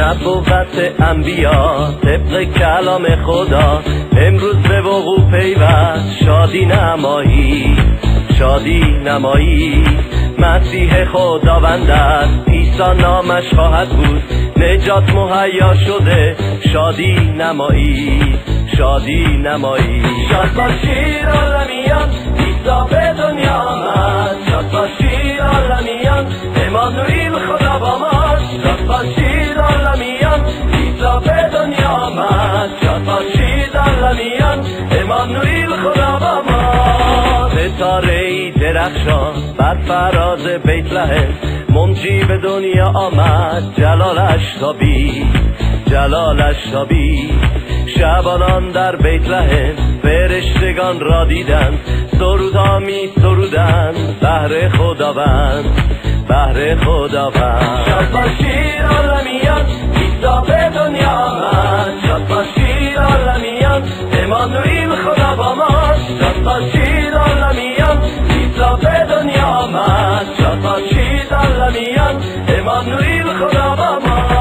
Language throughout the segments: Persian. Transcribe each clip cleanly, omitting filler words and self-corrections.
نبوت انبیا طبق کلام خدا امروز به وقوع پیوست شادی نمایی، شادی نمایی. مسیح خداوند است، عیسی نامش خواهد بود، نجات مهیا شده، شادی نمایی، شادی نمایی. شاد باشید عالمیان، عیسی به دنیا آمد. شاد باشید عالمیان، امانوئیل خدا با ماست. شاد باشید عالمیان، عیسی به دنیا آمد. شاد باشید عالمیان، امانوئیل خدا با ماست. ستاره‌ای درخشان بر فراز بیت لحم، منجی به دنیا آمد، جلالش تابید، جلالش تابید. شبانان در بیت لحم فرشتگان را دیدند، سرودها می سرودند بهر خداوند، بهر خداوند. شاد باشید عالمیان، عیسی به دنیا آمد. شاد باشید عالمیان، امانوئیل خدا با ماست. شاد باشید عالمیان، عیسی به دنیا آمد. شاد باشید عالمیان، امانوئیل خدا با ماست.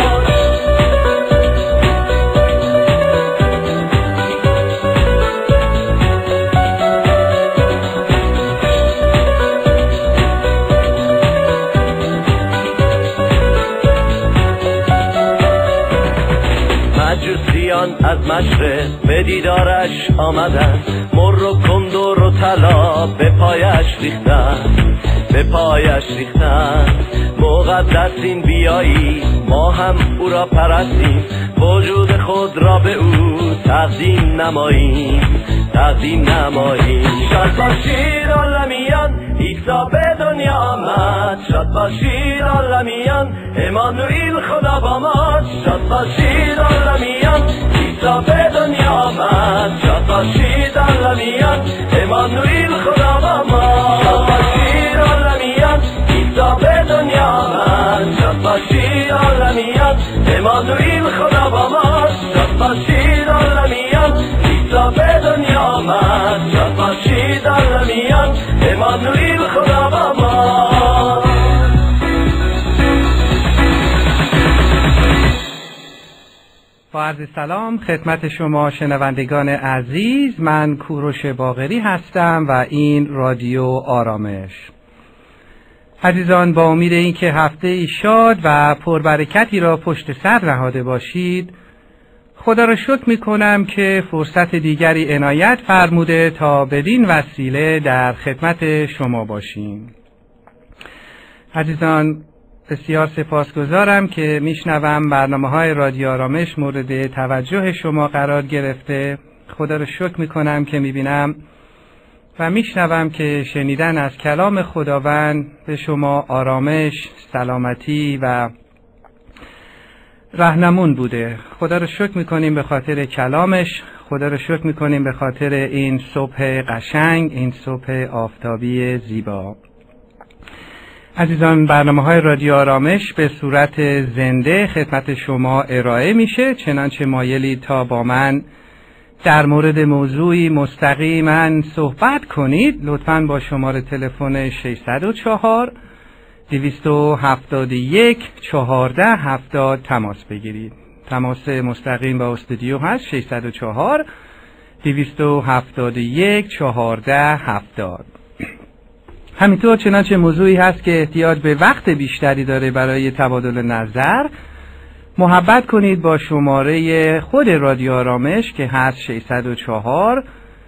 مجوسیان از مشرق به دیدارش آمدند، مر و کندر و طلا به پایش ریختند، به پایش ریختند. مقدسین بیایی ما هم او را پرستیم، وجود خود را به او تقدیم نماییم، تقدیم نماییم. شاد باشید عالمیان، عیسی به دنیا آمد. شاد باشید عالمیان، امانوئیل خدا با ماست. شاد باشید عالمیان، عیسی به دنیا آمد. شاد باشید عالمیان، امانوئیل خدا با ماست. شاد باشید عالمیان، عیسی به دنیا آمد. شاد باشید عالمیان، امانوئیل خدا با ماست. شاد باشید عالمیان، عیسی به دنیا آمد. شاد باشید عالمیان، امانوئیل خدا با ماست. با عرض سلام خدمت شما شنوندگان عزیز، من کوروش باقری هستم و این رادیو آرامش. عزیزان، با امید اینکه هفته شاد و پربرکتی را پشت سر نهاده باشید، خدا را شکر می‌کنم که فرصت دیگری عنایت فرموده تا بدین وسیله در خدمت شما باشیم. عزیزان، بسیار سپاسگزارم که میشنوم برنامه‌های رادیو آرامش مورد توجه شما قرار گرفته. خدا را شکر میکنم که میبینم و میشنوم که شنیدن از کلام خداوند به شما آرامش، سلامتی و راهنمون بوده. خدا را شکر میکنیم به خاطر کلامش، خدا را شکر میکنیم به خاطر این صبح قشنگ، این صبح آفتابی زیبا. عزیزان، برنامه‌های رادیو آرامش به صورت زنده خدمت شما ارائه میشه، چنانچه مایلید تا با من در مورد موضوعی مستقیما صحبت کنید، لطفاً با شماره تلفن 604 271 1470 تماس بگیرید. تماس مستقیم با استودیو هست 604 271 1470. همینطور چنانچه موضوعی هست که احتیاج به وقت بیشتری داره برای تبادل نظر، محبت کنید با شماره خود رادیو آرامش که هست 604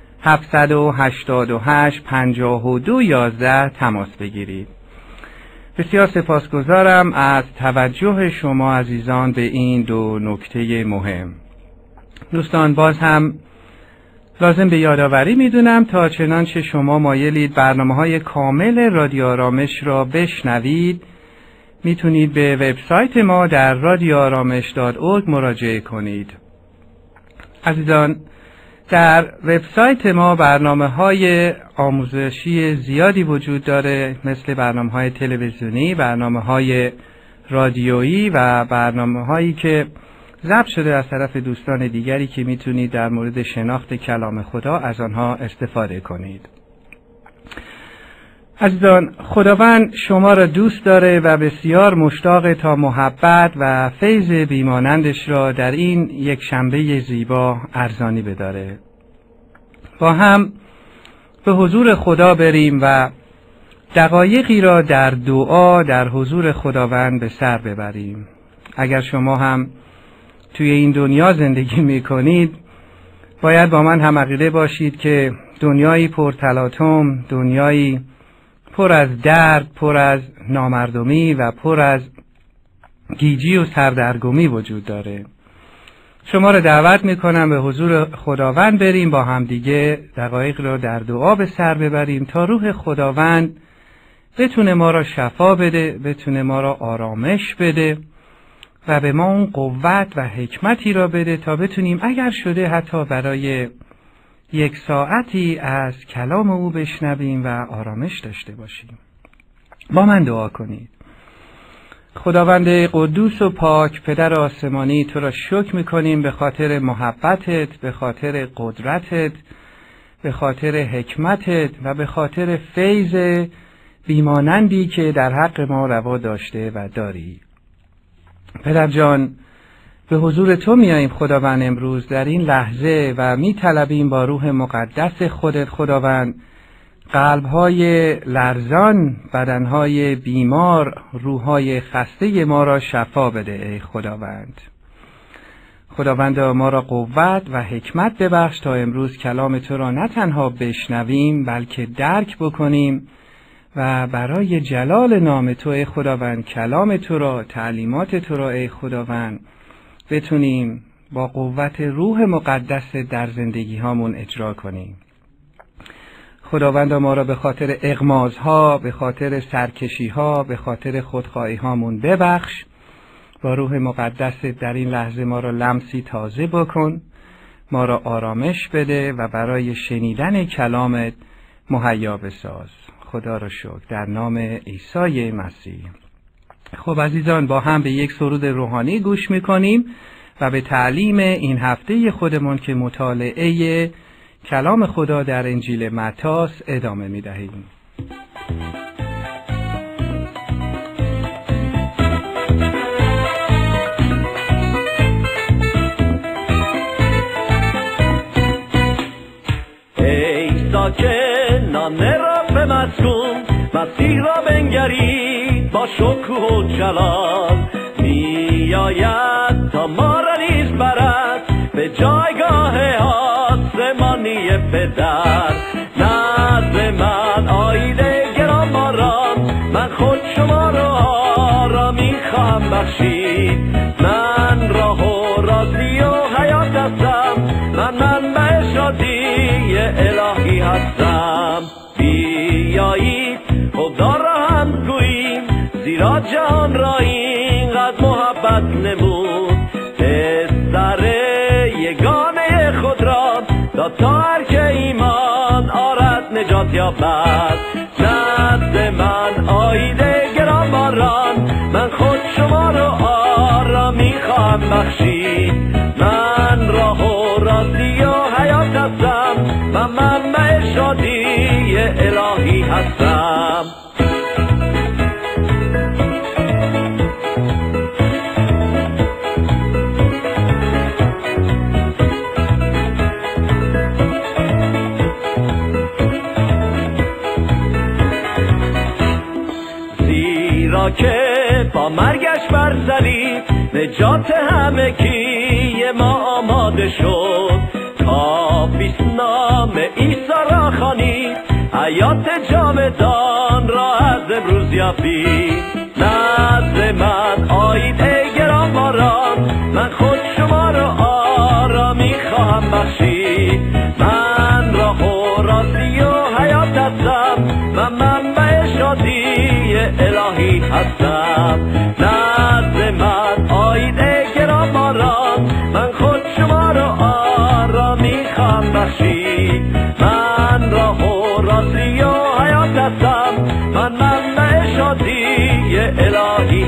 788 5211 تماس بگیرید. بسیار سپاسگزارم از توجه شما عزیزان به این دو نکته مهم. دوستان، باز هم لازم به یادآوری میدونم تا چنانچه شما مایلید برنامه‌های کامل رادیو آرامش را بشنوید، میتونید به وبسایت ما در radioaramesh.org مراجعه کنید. عزیزان، در وبسایت ما برنامه‌های آموزشی زیادی وجود داره، مثل برنامه‌های تلویزیونی، برنامه‌های رادیویی و برنامه‌هایی که ضبط شده از طرف دوستان دیگری که میتونید در مورد شناخت کلام خدا از آنها استفاده کنید. عزیزان، خداوند شما را دوست داره و بسیار مشتاق تا محبت و فیض بیمانندش را در این یک شنبه زیبا ارزانی بداره. با هم به حضور خدا بریم و دقایقی را در دعا در حضور خداوند به سر ببریم. اگر شما هم توی این دنیا زندگی میکنید، باید با من هم عقیده باشید که دنیایی پر تلاطم، دنیایی پر از درد، پر از نامردمی و پر از گیجی و سردرگمی وجود داره. شما را دعوت میکنم به حضور خداوند بریم، با هم دیگه دقایق را در دعا به سر ببریم تا روح خداوند بتونه ما را شفا بده، بتونه ما را آرامش بده و به ما اون قوت و حکمتی را بده تا بتونیم اگر شده حتی برای یک ساعتی از کلام او بشنویم و آرامش داشته باشیم. با من دعا کنید. خداوند قدوس و پاک، پدر آسمانی، تو را شکر میکنیم به خاطر محبتت، به خاطر قدرتت، به خاطر حکمتت و به خاطر فیض بیمانندی که در حق ما روا داشته و داری. پدر جان، به حضور تو میاییم خداوند امروز در این لحظه و میطلبیم با روح مقدس خودت خداوند قلب‌های لرزان، بدن‌های بیمار، روح‌های خسته ما را شفا بده ای خداوند. خداوند ما را قوت و حکمت ببخش تا امروز کلام تو را نه تنها بشنویم بلکه درک بکنیم و برای جلال نام تو ای خداوند کلام تو را، تعلیمات تو را ای خداوند بتونیم با قوت روح مقدس در زندگی هامون اجرا کنیم. خداوند ما را به خاطر اغمازها، به خاطر سرکشیها، به خاطر خودخواهی هامون ببخش. با روح مقدس در این لحظه ما را لمسی تازه بکن، ما را آرامش بده و برای شنیدن کلامت مهیا بساز. خدا را شکر در نام عیسی مسیح. خب عزیزان، با هم به یک سرود روحانی گوش میکنیم و به تعلیم این هفته خودمون که مطالعه کلام خدا در انجیل متی ادامه میدهیم. ای ساکنان رب مسکون، مسیح را بنگرید با شکوه و جلال، میآید تا ما را نیز برد به جایگاه آسمانی پدر. نزد من آیده گرانباران، من خود شما را میخواهم بخشید. من راه و راستی و حیات هستم، من منبع شادی الهی هستم. بیایید خدا را هم گوییم، زیرا جهان را اینقدر محبت نمود. پسر یگانه خود را داد تا هر که ایمان آرد نجات یابد. نزد من آیده گرانباران، من خود شما را میخواهم بخشید. من راه و راستی و حیات هستم، من منبع شادی الهی هستم. زیرا که با مرگش بر صلیب نجات همگی ما آماده شد. کافیست نام عیسی را خوانید، حیات جاودان را از امروز یابید. نزد من آیید ای گرانباران، من خود شما را میخواهم بخشید. من راه و راستی و حیات هستم، من منبع شادی الهی هستم. نزد من آیید ای گرانباران، من خود شما را میخواهم بخشید. من راه و راستی و حیات هستم، من منبع شادی الهی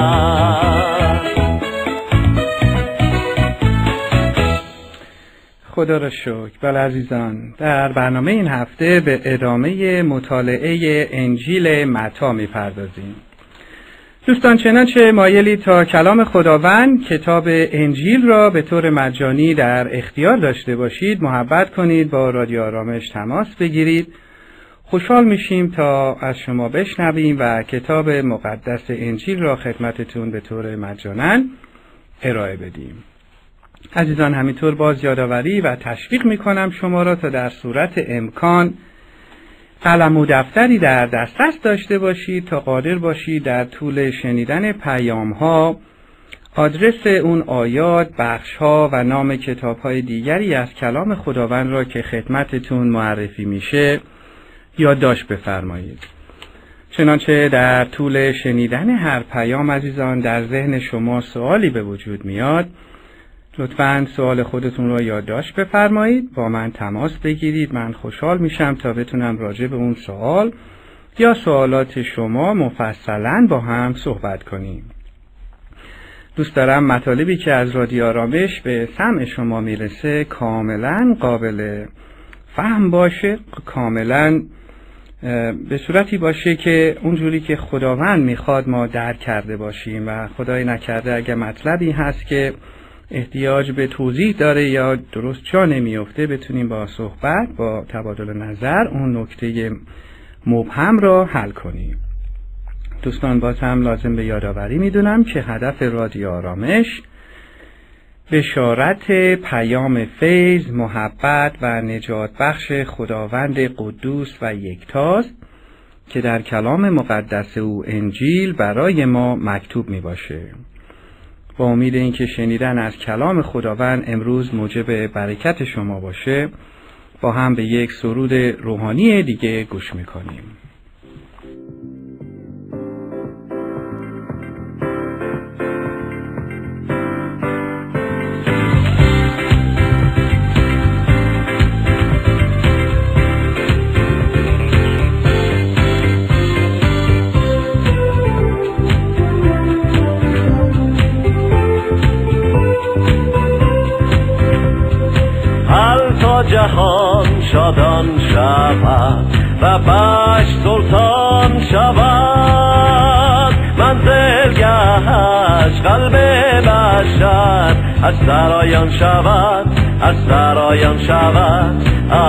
هستم. خدا را شکر. بله عزیزان، در برنامه این هفته به ادامه مطالعه انجیل متی می‌پردازیم. دوستان، چنانچه مایلی تا کلام خداوند کتاب انجیل را به طور مجانی در اختیار داشته باشید، محبت کنید با رادیو آرامش تماس بگیرید. خوشحال میشیم تا از شما بشنویم و کتاب مقدس انجیل را خدمتتون به طور مجانا ارائه بدیم. عزیزان، همینطور باز یادآوری و تشویق میکنم شما را تا در صورت امکان قلم و دفتری در دسترس داشته باشید تا قادر باشید در طول شنیدن پیام ها آدرس اون آیات، بخش ها و نام کتاب های دیگری از کلام خداوند را که خدمتتون معرفی میشه یادداشت بفرمایید. چنانچه در طول شنیدن هر پیام عزیزان در ذهن شما سوالی به وجود میاد، لطفاً سوال خودتون را یادداشت بفرمایید، با من تماس بگیرید. من خوشحال میشم تا بتونم راجع به اون سوال یا سوالات شما مفصلاً با هم صحبت کنیم. دوست دارم مطالبی که از رادیو آرامش به سمع شما میرسه کاملاً قابل فهم باشه، کاملاً به صورتی باشه که اونجوری که خداوند میخواد ما درک کرده باشیم و خدای نکرده اگر مطلبی هست که احتیاج به توضیح داره یا درست جا نمیفته بتونیم با صحبت، با تبادل نظر اون نکته مبهم را حل کنیم. دوستان، باز هم لازم به یادآوری میدونم که هدف رادیو آرامش بشارت پیام فیض، محبت و نجات بخش خداوند قدوس و یکتاست که در کلام مقدس او انجیل برای ما مکتوب می باشه. با امید اینکه شنیدن از کلام خداوند امروز موجب برکت شما باشه، با هم به یک سرود روحانی دیگه گوش می کنیم. جهان شادان شود و بش سلطان شود، منزلگهش قلب بشر از سرایان شود، از سرایان شود،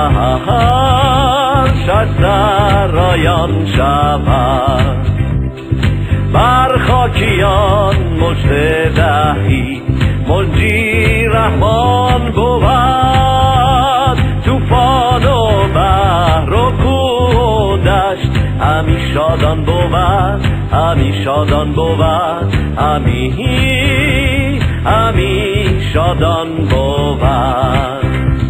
از سرایان شود. بر خاکیان مژده دهی، منجی رحمان بود، توفان و بحر و کوه و دشت همی شادان بود، همی شادان بود، همی شادان بود.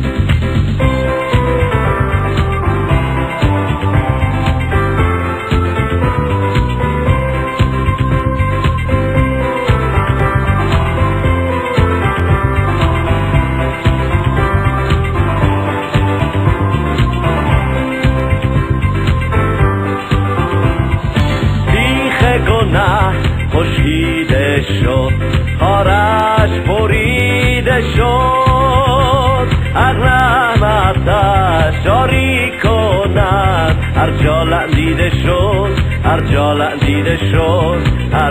خشکیده شد، خارش بریده شد، هر رحمتش جاری کند، هر جا لندیده شد، هر جا لندیده شد، هر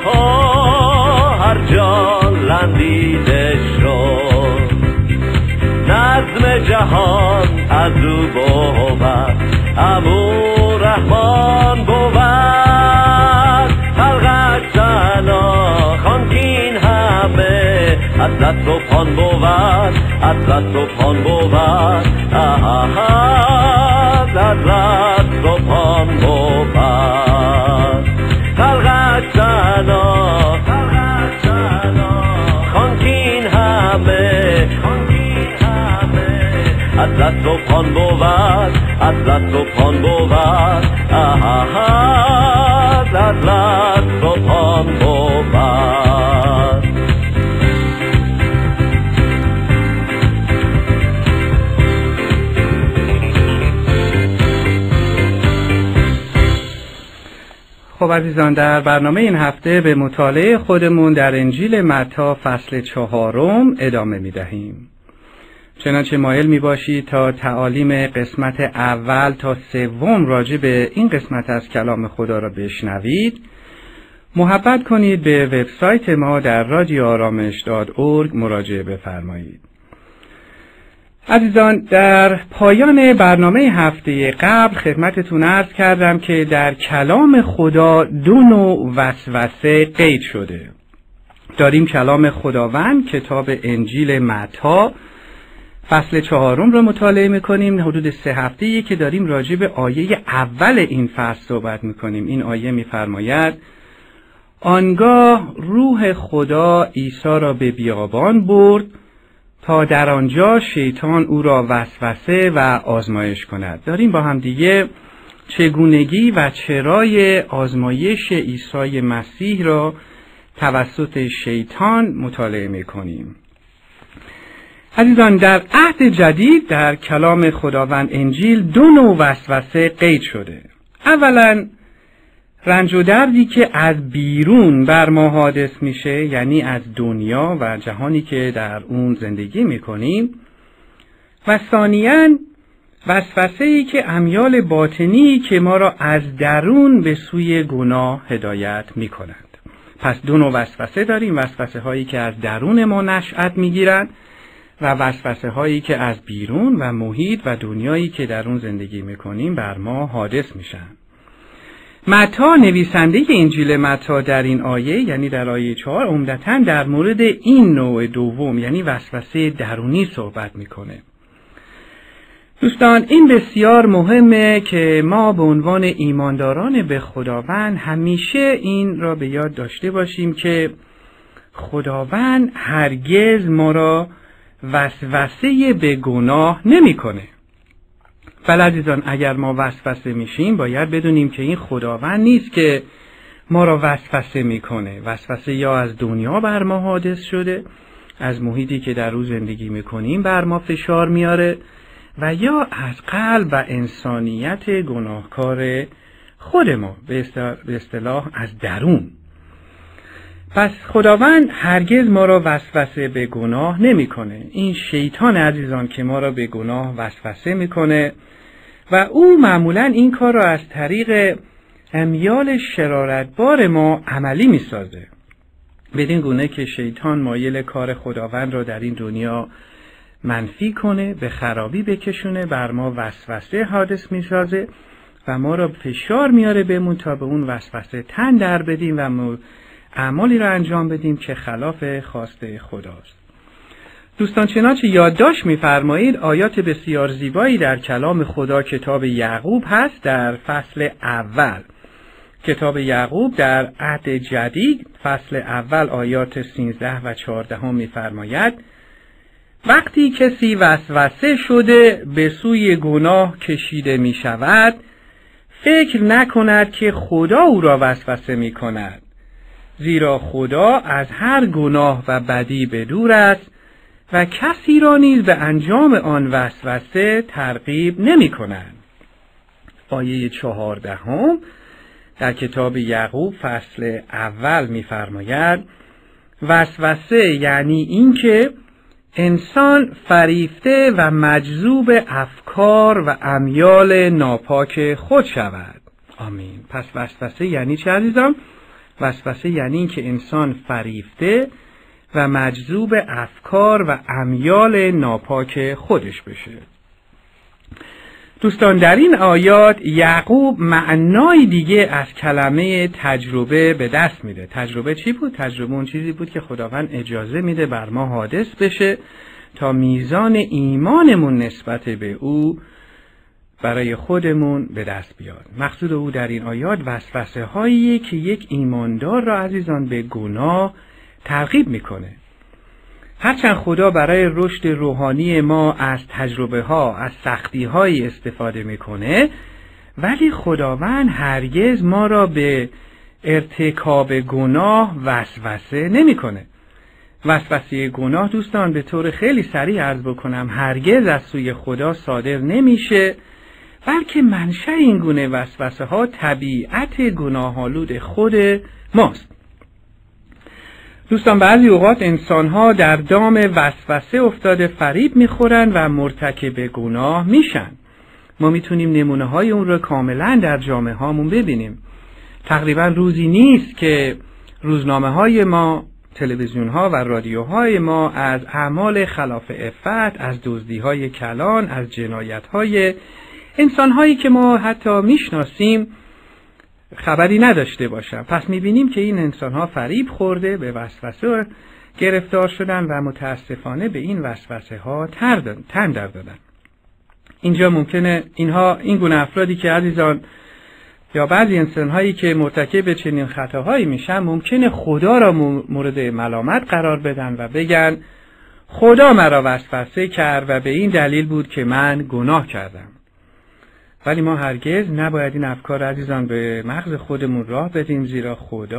جا لندیده شد. نظم جهان از او بود، همو رحمان بود، خانکین همه حضرت و پان بود، حضرت و پان بود، حضرت و پان بود. خلقش سنا خانکین همه حضرت و پان بود، حضرت و پان بود، حضرت و پان بود. خب عزیزان، در برنامه این هفته به مطالعه خودمون در انجیل متی فصل 4 ادامه می دهیم. چنانچه مایل می باشید تا تعالیم قسمت اول تا سوم راجع به این قسمت از کلام خدا را بشنوید، محبت کنید به وبسایت ما در radioaramesh.org مراجعه بفرمایید. عزیزان، در پایان برنامه هفته قبل خدمتتون عرض کردم که در کلام خدا دو نوع وسوسه قید شده. داریم کلام خداوند، کتاب انجیل متی فصل 4 رو مطالعه میکنیم. حدود 3 هفته‌ای که داریم راجع به آیه اول این فصل صحبت میکنیم. این آیه میفرماید: آنگاه روح خدا عیسی را به بیابان برد تا در آنجا شیطان او را وسوسه و آزمایش کند. داریم با هم دیگه چگونگی و چرای آزمایش عیسی مسیح را توسط شیطان مطالعه میکنیم. عزیزان، در عهد جدید در کلام خداوند انجیل دو نوع وسوسه قید شده. اولا رنج و دردی که از بیرون بر ما حادث میشه، یعنی از دنیا و جهانی که در اون زندگی میکنیم، و ثانیاً وسوسه‌ای که امیال باطنی که ما را از درون به سوی گناه هدایت میکنند. پس دو نوع وسوسه داریم: وسوسه هایی که از درون ما نشأت میگیرند و وسوسه هایی که از بیرون و محیط و دنیایی که در اون زندگی میکنیم بر ما حادث میشن. متی، نویسنده انجیل متی، در این آیه، یعنی در آیه 4، عمدتاً در مورد این نوع دوم، یعنی وسوسه درونی صحبت میکنه. دوستان، این بسیار مهمه که ما به عنوان ایمانداران به خداوند همیشه این را به یاد داشته باشیم که خداوند هرگز ما را وسوسه به گناه نمیکنه. بله عزیزان، اگر ما وسوسه میشیم باید بدونیم که این خداوند نیست که ما را وسوسه میکنه. وسوسه یا از دنیا بر ما حادث شده، از محیطی که در او زندگی میکنیم بر ما فشار میاره، و یا از قلب و انسانیت گناهکار خود ما، به اصطلاح از درون. پس خداوند هرگز ما را وسوسه به گناه نمیکنه. این شیطان عزیزان که ما را به گناه وسوسه میکنه و او معمولا این کار را از طریق امیال شرارتبار ما عملی میسازه، بدین گونه که شیطان مایل کار خداوند را در این دنیا منفی کنه، به خرابی بکشونه، بر ما وسوسه حادث میسازه و ما را فشار میاره بهمون تا به اون وسوسه تن در بدیم و اعمالی را انجام بدیم که خلاف خواسته خداست. دوستان، چنانچه یادداشت می‌فرمایید، آیات بسیار زیبایی در کلام خدا کتاب یعقوب هست. در فصل اول کتاب یعقوب در عهد جدید فصل اول آیات 13 و 14 می‌فرماید: وقتی کسی وسوسه شده به سوی گناه کشیده می‌شود، فکر نکند که خدا او را وسوسه می‌کند، زیرا خدا از هر گناه و بدی بدور است و کسی را نیز به انجام آن وسوسه ترغیب نمی‌کند. آیه 14 در کتاب یعقوب فصل اول می‌فرماید: وسوسه یعنی اینکه انسان فریفته و مجذوب افکار و امیال ناپاک خود شود. آمین. پس وسوسه یعنی چه عزیزان؟ وسوسه یعنی این که انسان فریفته و مجذوب افکار و امیال ناپاک خودش بشه. دوستان، در این آیات یعقوب معنای دیگه از کلمه تجربه به دست میده. تجربه چی بود؟ تجربه اون چیزی بود که خداوند اجازه میده بر ما حادث بشه تا میزان ایمانمون نسبت به او برای خودمون به دست بیاد. مقصود او در این آیات وسوسه هایی که یک ایماندار را عزیزان به گناه ترغیب میکنه. هرچند خدا برای رشد روحانی ما از تجربه ها، از سختی هایی استفاده میکنه، ولی خداوند هرگز ما را به ارتکاب گناه وسوسه نمیکنه. وسوسه گناه دوستان، به طور خیلی سریع عرض بکنم، هرگز از سوی خدا صادر نمیشه، بلکه منشأ این گونه وسوسه ها طبیعت گناه‌آلود خود ماست. دوستان بعضی اوقات انسان‌ها در دام وسوسه افتاده فریب می‌خورن و مرتکب گناه میشن. ما میتونیم نمونه‌های اون رو کاملا در جامعه هامون ببینیم. تقریبا روزی نیست که روزنامه‌های ما، تلویزیون‌ها و رادیوهای ما از اعمال خلاف عفت، از دزدی‌های کلان، از جنایت‌های انسان‌هایی که ما حتی میشناسیم خبری نداشته باشن. پس می‌بینیم که این انسان‌ها فریب خورده، به وسوسه گرفتار شدن و متاسفانه به این وسوسه‌ها تن دادن. اینجا ممکنه این گونه افرادی که عزیزان یا بعضی انسان‌هایی که مرتکب چنین خطاهایی میشن ممکنه خدا را مورد ملامت قرار بدن و بگن خدا مرا وسوسه کرد و به این دلیل بود که من گناه کردم. ولی ما هرگز نباید این افکار عزیزان به مغز خودمون راه بدیم، زیرا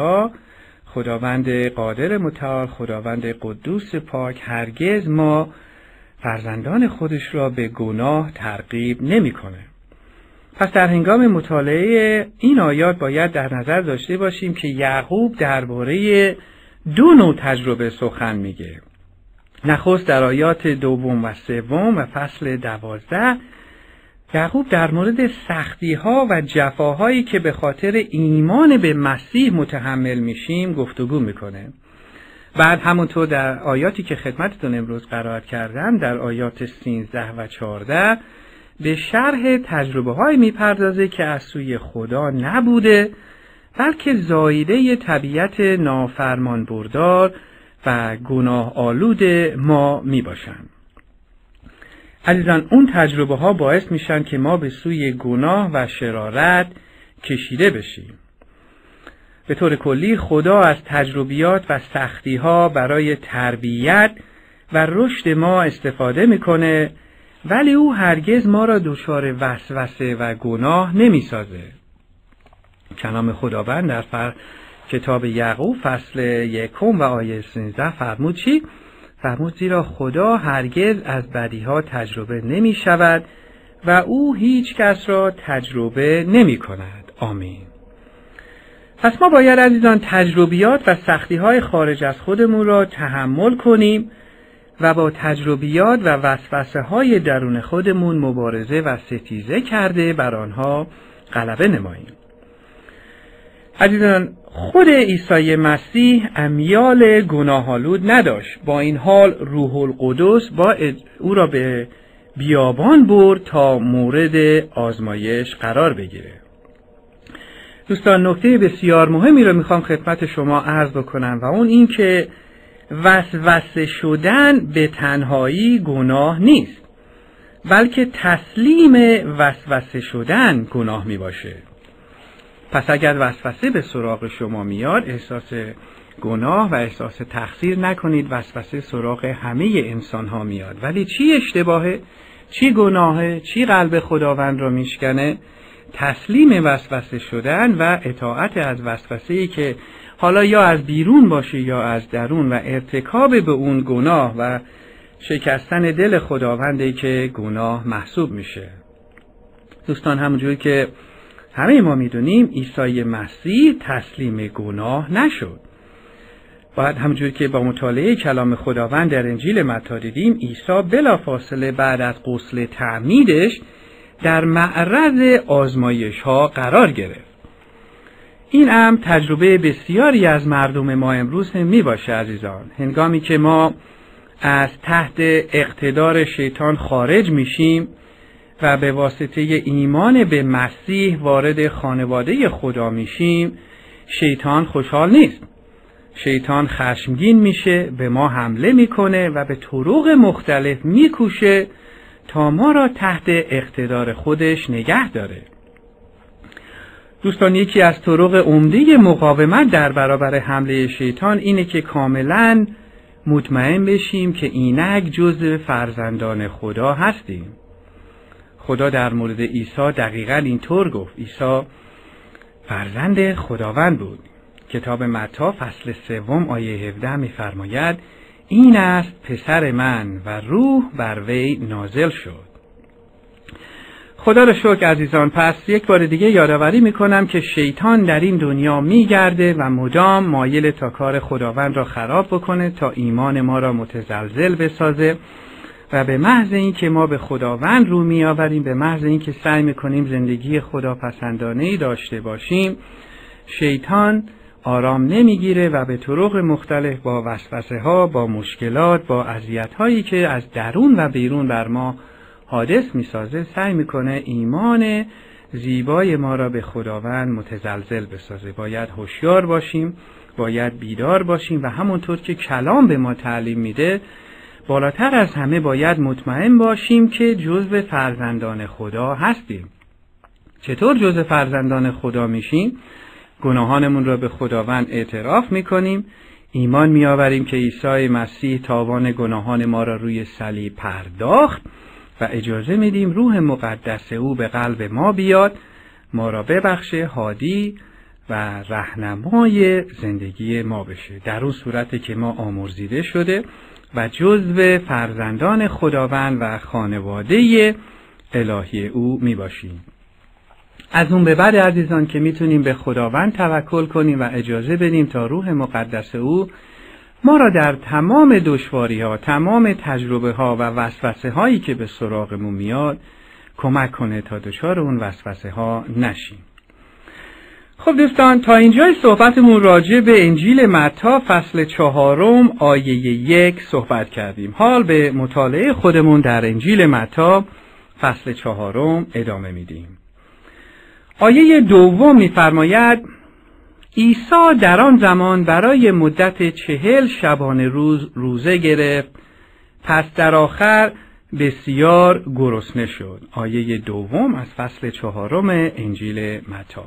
خداوند قادر متعال، خداوند قدوس پاک هرگز ما فرزندان خودش را به گناه ترغیب نمی‌کنه. پس در هنگام مطالعه این آیات باید در نظر داشته باشیم که یعقوب درباره 2 نوع تجربه سخن میگه. نخست در آیات 2 و 3 و فصل 12 یعقوب در مورد سختی‌ها و جفاهایی که به خاطر ایمان به مسیح متحمل میشیم گفتگو میکنه. بعد همونطور در آیاتی که خدمتتون امروز قرائت کردم در آیات 13 و 14 به شرح تجربه‌هایی میپردازه که از سوی خدا نبوده بلکه زاییده طبیعت نافرمان بردار و گناه آلود ما میباشند. عزیزان اون تجربه‌ها باعث میشن که ما به سوی گناه و شرارت کشیده بشیم. به طور کلی خدا از تجربیات و سختی‌ها برای تربیت و رشد ما استفاده میکنه، ولی او هرگز ما را دچار وسوسه و گناه نمیسازه. کلام خداوند در کتاب یعقوب فصل 1 و آیه 13 فرمود چی؟ فرمود زیرا خدا هرگز از بدیها تجربه نمی شود و او هیچ کس را تجربه نمی کند. آمین. پس ما باید عزیزان تجربیات و سختی‌های خارج از خودمون را تحمل کنیم و با تجربیات و وسوسه‌های درون خودمون مبارزه و ستیزه کرده بر آنها غلبه نماییم. عزیزان خود عیسی مسیح امیال گناه‌آلود نداشت، با این حال روح القدس او را به بیابان برد تا مورد آزمایش قرار بگیره. دوستان نکته بسیار مهمی را میخوام خدمت شما عرض بکنم و اون این که وسوسه شدن به تنهایی گناه نیست، بلکه تسلیم وسوسه شدن گناه می باشه. پس اگر وسوسه به سراغ شما میاد احساس گناه و احساس تقصیر نکنید. وسوسه سراغ همه انسان ها میاد، ولی چی اشتباهه؟ چی گناهه؟ چی قلب خداوند را میشکنه؟ تسلیم وسوسه شدن و اطاعت از وسوسه‌ای که حالا یا از بیرون باشه یا از درون و ارتکاب به اون گناه و شکستن دل خداونده که گناه محسوب میشه. دوستان همونجوری که همه ما میدونیم عیسی مسیح تسلیم گناه نشد. باید همونجوری که با مطالعه کلام خداوند در انجیل متی دیدیم عیسی بلافاصله بعد از غسل تعمیدش در معرض آزمایش ها قرار گرفت. این هم تجربه بسیاری از مردم ما امروز هم می باشه عزیزان. هنگامی که ما از تحت اقتدار شیطان خارج میشیم و به واسطه ایمان به مسیح وارد خانواده خدا میشیم، شیطان خوشحال نیست. شیطان خشمگین میشه، به ما حمله میکنه و به طرق مختلف میکوشه تا ما را تحت اقتدار خودش نگه داره. دوستان یکی از طرق عمده مقاومت در برابر حمله شیطان اینه که کاملا مطمئن بشیم که اینک جزء فرزندان خدا هستیم. خدا در مورد عیسی دقیقاً اینطور گفت. عیسی فرزند خداوند بود. کتاب متی فصل 3 آیه 17 می‌فرماید این است پسر من و روح بر وی نازل شد. خدا را شکر عزیزان، پس یک بار دیگه یادآوری میکنم که شیطان در این دنیا میگرده و مدام مایل تا کار خداوند را خراب بکنه، تا ایمان ما را متزلزل بسازه و به محض این که ما به خداوند رو میآوریم، به محض این که سعی میکنیم زندگی خداپسندانه‌ای داشته باشیم، شیطان آرام نمیگیره و به طرق مختلف با وسوسه ها، با مشکلات، با اذیت هایی که از درون و بیرون بر ما حادث میسازه، سعی میکنه ایمان زیبای ما را به خداوند متزلزل بسازه. باید هوشیار باشیم، باید بیدار باشیم و همونطور که کلام به ما تعلیم میده، بالاتر از همه باید مطمئن باشیم که جزو فرزندان خدا هستیم. چطور جزو فرزندان خدا میشیم؟ گناهانمون را به خداوند اعتراف میکنیم، ایمان میآوریم که عیسی مسیح تاوان گناهان ما را روی صلیب پرداخت و اجازه میدیم روح مقدس او به قلب ما بیاد، ما را ببخشه، هادی و راهنمای زندگی ما بشه. در اون صورتی که ما آمرزیده شده و جزو فرزندان خداوند و خانواده الهی او می باشیم. از اون به بعد عزیزان که میتونیم به خداوند توکل کنیم و اجازه بدیم تا روح مقدس او ما را در تمام دشواری ها، تمام تجربه ها و وسوسه هایی که به سراغمون میاد کمک کنه تا دچار اون وسوسه ها نشیم. خب دوستان، تا اینجای صحبتمون راجع به انجیل متی فصل 4 آیه 1 صحبت کردیم. حال به مطالعه خودمون در انجیل متی فصل 4 ادامه میدیم. آیه 2 می‌فرماید عیسی در آن زمان برای مدت 40 شبانه روز روزه گرفت، پس در آخر بسیار گرسنه شد. آیه 2 از فصل 4 انجیل متی.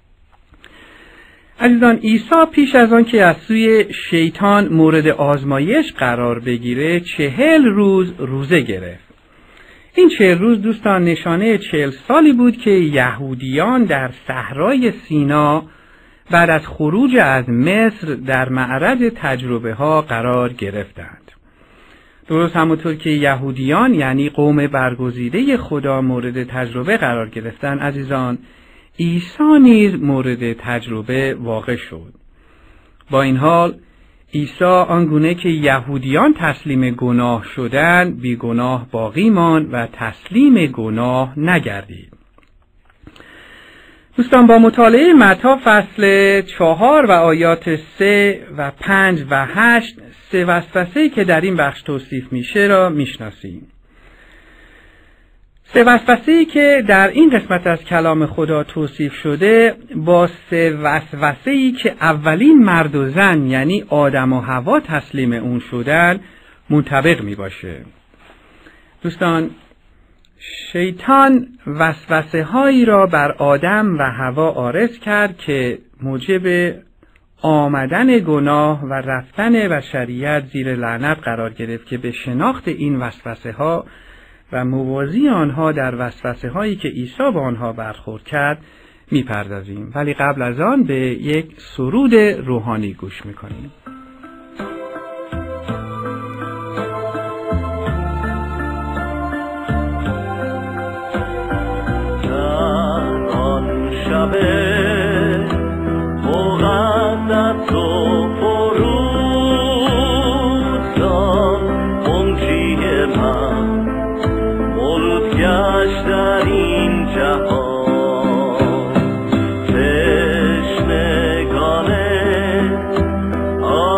عزیزان، عیسی پیش از آن که از سوی شیطان مورد آزمایش قرار بگیره 40 روز روزه گرفت. این 40 روز دوستان نشانه 40 سالی بود که یهودیان در صحرای سینا بعد از خروج از مصر در معرض تجربه ها قرار گرفتند. درست همونطور که یهودیان یعنی قوم برگزیده خدا مورد تجربه قرار گرفتند، عزیزان عیسی نیز مورد تجربه واقع شد. با این حال عیسی آنگونه که یهودیان تسلیم گناه شدند، بی گناه باقی ماند و تسلیم گناه نگردید. دوستان، با مطالعه متی فصل 4 و آیات 3 و 5 و 8 سه وسوسه‌ای که در این بخش توصیف میشه را میشناسیم. سه وسوسه‌ای که در این قسمت از کلام خدا توصیف شده با سه وسوسه‌ای که اولین مرد و زن یعنی آدم و حوا تسلیم اون شدن منطبق می باشه. دوستان، شیطان وسوسه هایی را بر آدم و حوا عارض کرد که موجب آمدن گناه و رفتن بشریت زیر لعنت قرار گرفت که به شناخت این وسوسه ها و موازی آنها در وسوسه هایی که عیسی با آنها برخورد کرد میپردازیم. ولی قبل از آن به یک سرود روحانی گوش میکنیم. در آن شب مقدس و فروزان منجی من ملک گشت در این جهان، تشنگان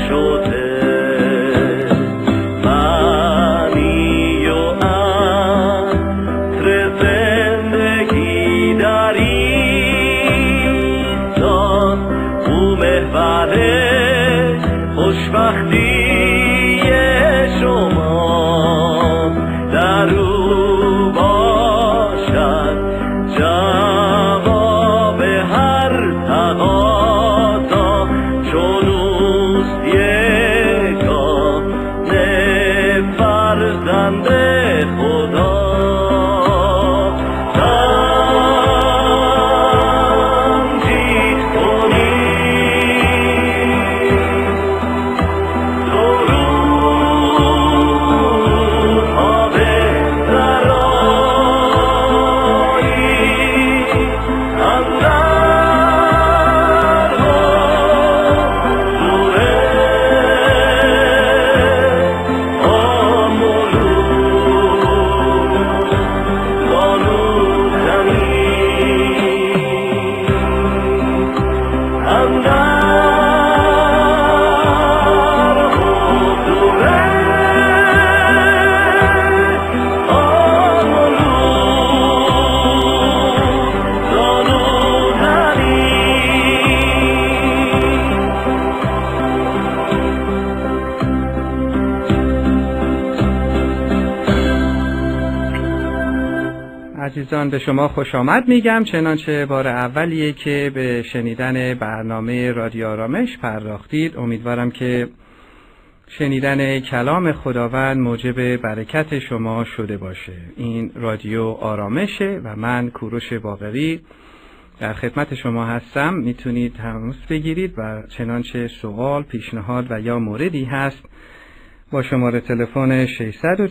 شده معنی و عطر زندگی در ایستان او محور خوشبختی شما در او باشد جواب هر تقاضا چون اوست یگانه فرزند خدا تمجید عزیزان به شما خوش آمد میگم، چنانچه بار اولیه که به شنیدن برنامه رادیو آرامش پرداختید. امیدوارم که شنیدن کلام خداوند موجب برکت شما شده باشه. این رادیو آرامشه و من کوروش باقری در خدمت شما هستم. میتونید تماس بگیرید و چنانچه سوال، پیشنهاد و یا موردی هست با شماره تلفن 604-271-1470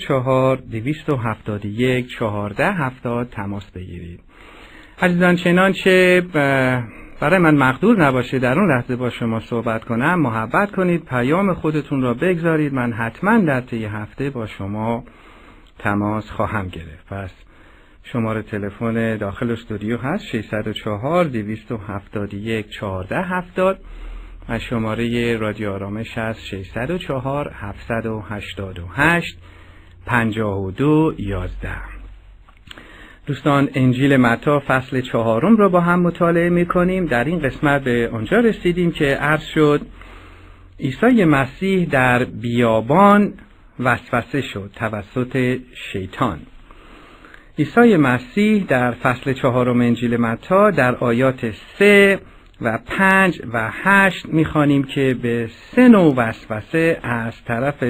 تماس بگیرید. عزیزان، چنانچه برای من مقدور نباشه در اون لحظه با شما صحبت کنم، محبت کنید پیام خودتون را بگذارید. من حتما در طی هفته با شما تماس خواهم گرفت. پس شماره تلفن داخل استودیو هست 604-271-1470 و شماره رادیو آرامش هست 604-788-5211. دوستان، انجیل متی فصل 4 را با هم مطالعه می‌کنیم. در این قسمت به آنجا رسیدیم که عرض شد عیسی مسیح در بیابان وسوسه شد توسط شیطان. عیسی مسیح در فصل 4 انجیل متی در آیات 3 و 5 و 8 می‌خوانیم که به 3 نوع وسوسه از طرف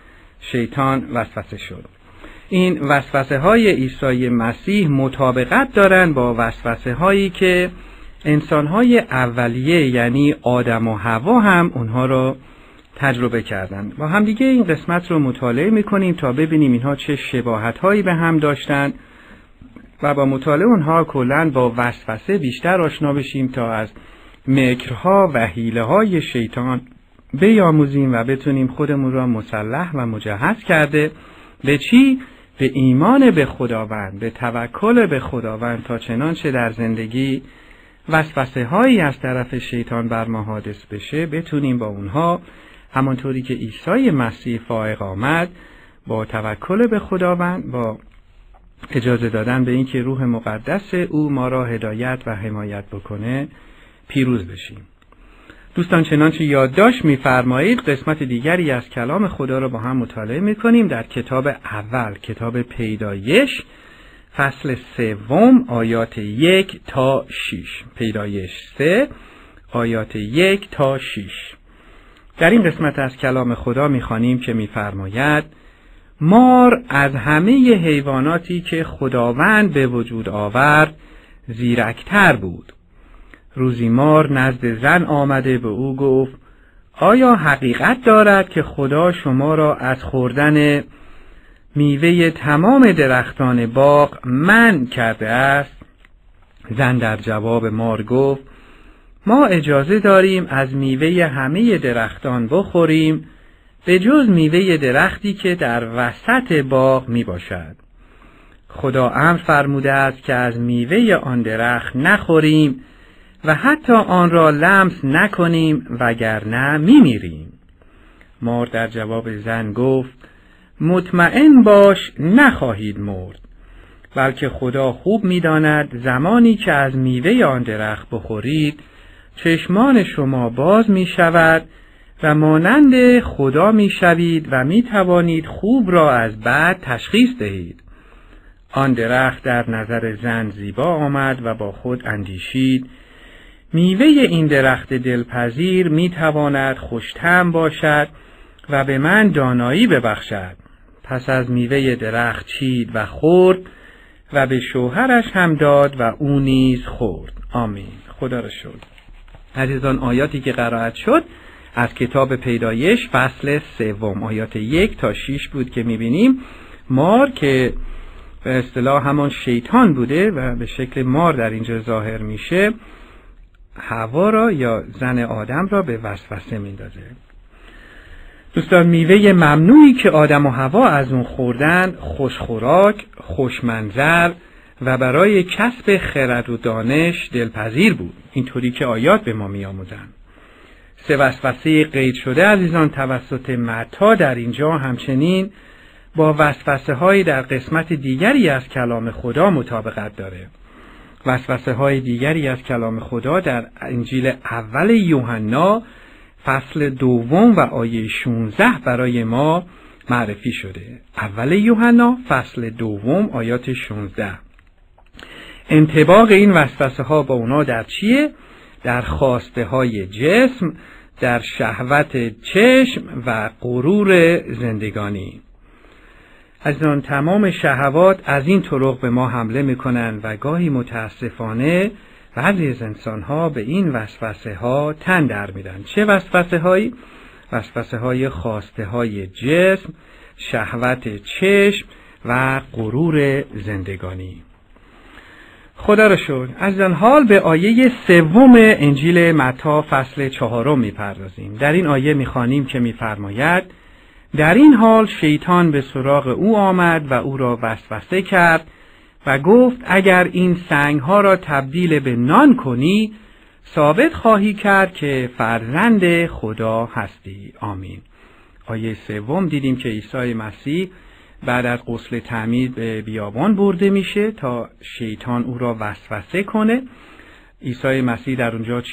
شیطان وسوسه شد. این وسوسه های عیسی مسیح مطابقت دارند با وسوسه هایی که انسان های اولیه یعنی آدم و حوا هم اونها رو تجربه کردند. با هم دیگه این قسمت رو مطالعه میکنیم تا ببینیم اینها چه شباهت هایی به هم داشتند و با مطالعه اونها کلاً با وسوسه بیشتر آشنا بشیم تا از مکرها و حیله های شیطان بیاموزیم و بتونیم خودمون را مسلح و مجهز کرده به چی؟ به ایمان به خداوند، به توکل به خداوند، تا چنانچه در زندگی وسوسه هایی از طرف شیطان بر ما حادث بشه بتونیم با اونها همانطوری که عیسی مسیح فائق آمد با توکل به خداوند، با اجازه دادن به اینکه روح مقدس او ما را هدایت و حمایت بکنه پیروز بشیم. دوستان، چنانچه یادداشت می‌فرمایید قسمت دیگری از کلام خدا را با هم مطالعه می‌کنیم در کتاب اول، کتاب پیدایش فصل 3 آیات 1 تا 6. پیدایش 3 آیات 1 تا 6. در این قسمت از کلام خدا می‌خوانیم که می‌فرماید مار از همه حیواناتی که خداوند به وجود آورد زیرکتر بود. روزی مار نزد زن آمده به او گفت آیا حقیقت دارد که خدا شما را از خوردن میوه تمام درختان باغ منع کرده است؟ زن در جواب مار گفت ما اجازه داریم از میوه همه درختان بخوریم به جز میوه درختی که در وسط باغ می باشد. خدا امر فرموده است که از میوه آن درخت نخوریم و حتی آن را لمس نکنیم وگرنه میمیریم. مار در جواب زن گفت مطمئن باش نخواهید مرد، بلکه خدا خوب می‌داند زمانی که از میوه آن درخت بخورید چشمان شما باز می‌شود و مانند خدا می‌شوید و می‌توانید خوب را از بد تشخیص دهید. آن درخت در نظر زن زیبا آمد و با خود اندیشید میوه این درخت دلپذیر می‌تواند خوش‌طعم باشد و به من دانایی ببخشد. پس از میوه درخت چید و خورد و به شوهرش هم داد و او نیز خورد. آمین. خدا را شکر. عزیزان، آیاتی که قرائت شد از کتاب پیدایش فصل 3 آیات 1 تا 6 بود که می‌بینیم مار که به اصطلاح همان شیطان بوده و به شکل مار در اینجا ظاهر میشه، حوا را یا زن آدم را به وسوسه میندازه. دوستان، میوه ممنوعی که آدم و حوا از اون خوردن خوشخوراک، خوشمنظر و برای کسب خرد و دانش دلپذیر بود، اینطوری که آیات به ما میآموزن. 3 وسوسه قید شده عزیزان توسط متی در اینجا همچنین با وسوسه های در قسمت دیگری از کلام خدا مطابقت داره. وسوسه های دیگری از کلام خدا در انجیل اول یوحنا فصل 2 و آیه 16 برای ما معرفی شده. اول یوحنا فصل 2 آیات 16. انطباق این وسوسه ها با اونا در چیه؟ در خواسته های جسم، در شهوت چشم و غرور زندگانی. از آن تمام شهوات از این طرق به ما حمله میکنن و گاهی متاسفانه بعضی از انسانها به این وسوسه ها تن در میدن. چه وسوسه هایی؟ وسوسه های خواسته های جسم، شهوت چشم و غرور زندگانی. خدا را شکر. عزیزان، حال به آیه 3 انجیل متی فصل 4 میپردازیم. در این آیه میخوانیم که میفرماید در این حال شیطان به سراغ او آمد و او را وسوسه کرد و گفت اگر این سنگ‌ها را تبدیل به نان کنی ثابت خواهی کرد که فرزند خدا هستی. آمین. آیه 3 دیدیم که عیسی مسیح بعد از غسل تعمید به بیابان برده میشه تا شیطان او را وسوسه کنه. عیسی مسیح در اونجا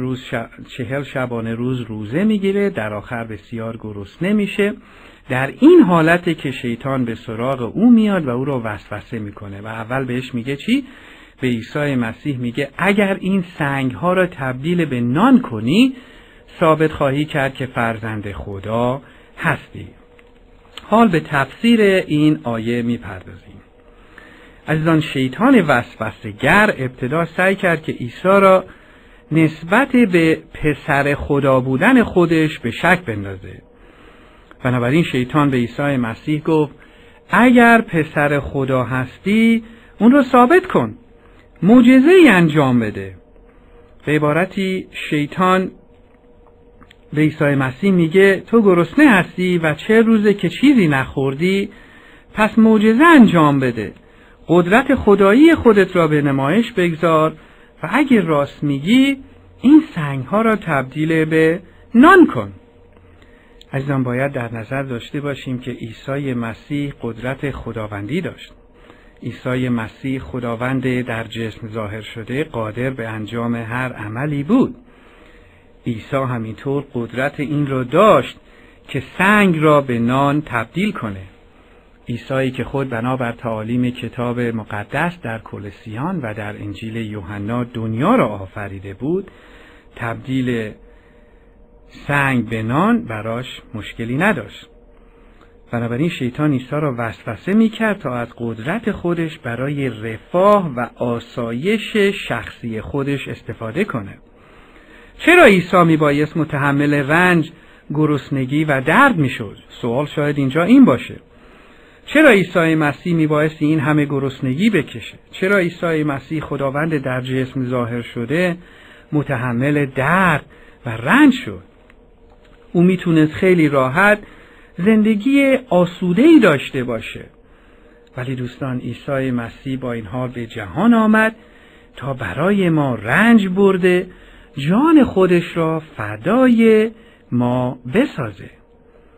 40 شبانه روز روزه میگیره، در آخر بسیار گرسنه میشه. در این حالته که شیطان به سراغ او میاد و او را وسوسه میکنه و اول بهش میگه چی؟ به عیسی مسیح میگه اگر این سنگ ها را تبدیل به نان کنی ثابت خواهی کرد که فرزند خدا هستی. حال به تفسیر این آیه میپردازیم. عزیزان، شیطان وسوسه‌گر ابتدا سعی کرد که عیسی را نسبت به پسر خدا بودن خودش به شک بندازه. بنابراین شیطان به عیسی مسیح گفت اگر پسر خدا هستی اون رو ثابت کن، معجزه‌ای انجام بده. به عبارتی شیطان به عیسی مسیح میگه تو گرسنه هستی و 40 روزه که چیزی نخوردی، پس معجزه انجام بده، قدرت خدایی خودت را به نمایش بگذار و اگه راست میگی این سنگ ها را تبدیل به نان کن. عزیزان، باید در نظر داشته باشیم که عیسی مسیح قدرت خداوندی داشت. عیسی مسیح خداوند در جسم ظاهر شده قادر به انجام هر عملی بود. عیسی همینطور قدرت این را داشت که سنگ را به نان تبدیل کنه. عیسی که خود بنابر تعالیم کتاب مقدس در کولوسیان و در انجیل یوحنا دنیا را آفریده بود، تبدیل سنگ به نان براش مشکلی نداشت. بنابراین شیطان عیسی را وسوسه میکرد تا از قدرت خودش برای رفاه و آسایش شخصی خودش استفاده کنه. چرا عیسی میبایست متحمل رنج، گرسنگی و درد میشد؟ سوال شاید اینجا این باشه. چرا عیسی مسیح میبایست این همه گرسنگی بکشه؟ چرا عیسی مسیح خداوند در جسم ظاهر شده متحمل درد و رنج شد؟ او میتونست خیلی راحت زندگی آسوده‌ای داشته باشه. ولی دوستان، عیسی مسیح با این حال به جهان آمد تا برای ما رنج برده، جان خودش را فدای ما بسازه.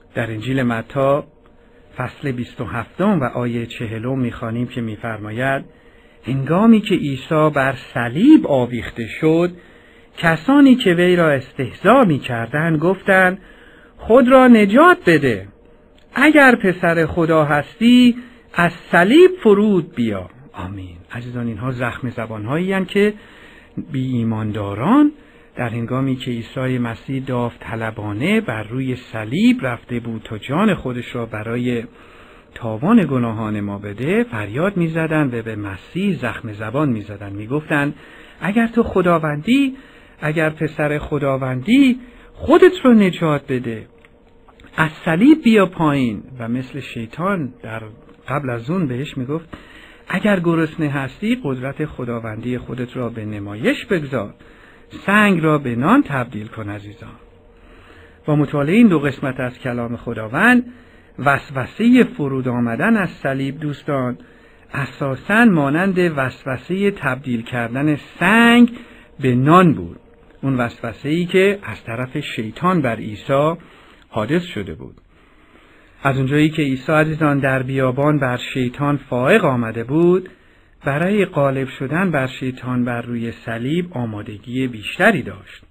در انجیل متی فصل 27 و آیه 40 می‌خوانیم که می‌فرماید هنگامی که عیسی بر صلیب آویخته شد، کسانی که وی را استهزا می‌کردند گفتند خود را نجات بده، اگر پسر خدا هستی از صلیب فرود بیا. آمین. عزیزان، اینها زخم زبان‌هایی هستند که بی ایمانداران در هنگامی که عیسی مسیح داوطلبانه بر روی صلیب رفته بود تا جان خودش را برای تاوان گناهان ما بده، فریاد می‌زدند و به مسیح زخم زبان می‌زدند، می‌گفتند اگر تو خداوندی، اگر پسر خداوندی، خودت رو نجات بده، از صلیب بیا پایین. و مثل شیطان در قبل از اون بهش میگفت اگر گرسنه هستی قدرت خداوندی خودت را به نمایش بگذار، سنگ را به نان تبدیل کن. عزیزان، با مطالعه این دو قسمت از کلام خداوند، وسوسه فرود آمدن از صلیب دوستان اساساً مانند وسوسه تبدیل کردن سنگ به نان بود. اون وسوسه‌ای که از طرف شیطان بر عیسی حادث شده بود. از اونجایی که عیسی عزیزان در بیابان بر شیطان فائق آمده بود، برای غالب شدن بر شیطان بر روی صلیب آمادگی بیشتری داشت.